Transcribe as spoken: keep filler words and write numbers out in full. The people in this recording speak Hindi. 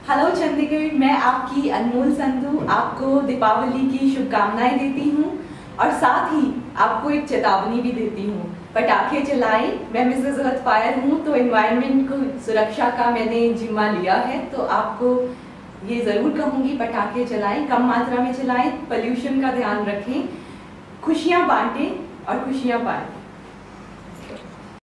हेलो चंडीगढ़, मैं आपकी अनमोल संधू आपको दीपावली की शुभकामनाएं देती हूँ और साथ ही आपको एक चेतावनी भी देती हूँ। पटाखे चलाएं। मैं मिसेज अर्थ फायर हूँ, तो एनवायरनमेंट को सुरक्षा का मैंने जिम्मा लिया है, तो आपको ये ज़रूर कहूँगी पटाखे चलाएं, कम मात्रा में चलाएं, पोल्यूशन का ध्यान रखें, खुशियाँ बांटें और खुशियाँ पाएं।